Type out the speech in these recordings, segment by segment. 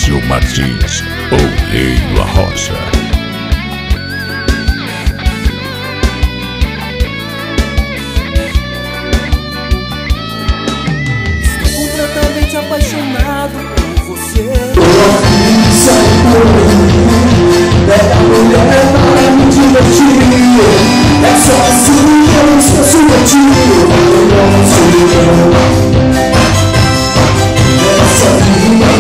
Márcio Martins, o rei da rocha. Estou completamente apaixonado por você. É a mulher para me divertir. É só assim que eu esqueço de ti. Essa vida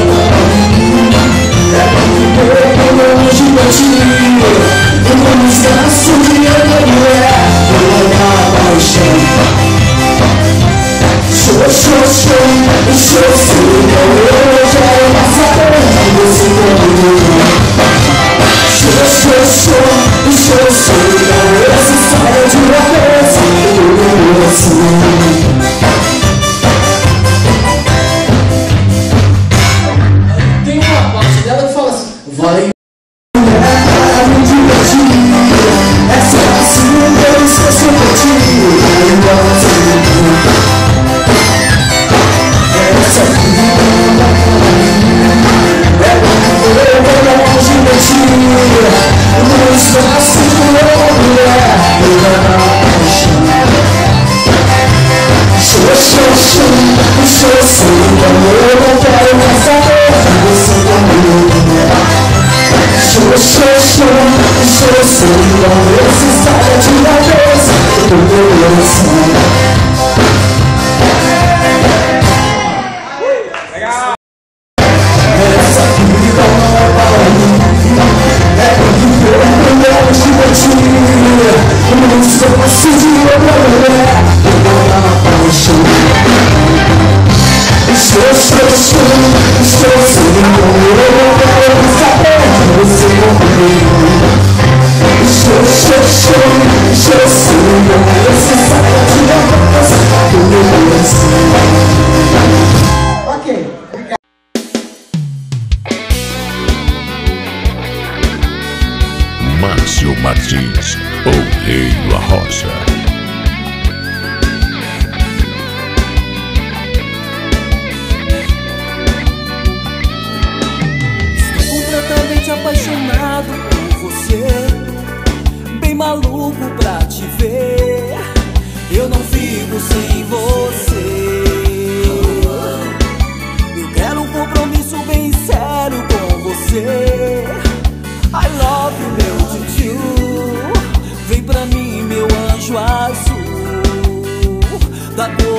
é pra viver longe de ti. Eu não me esqueço de mulher pela paixão. Show, eu já passarei desse caminho. Essa história de uma vez tem uma parte dela que fala assim: vai para me divertir. É só assim eu esqueço de ti. Essa vida é longe de ti. No espaço de uma mulher pela paixão. Show, eu não quero mais saber de você comigo. Show, esse saia de uma vez do meu coração. Márcio Martins, o rei da rocha. Estou completamente apaixonado por você. Bem maluco pra te ver. Eu não fico sem você. Eu quero um compromisso bem sério com você. I love you, meu tio. Vem pra mim, meu anjo azul. Da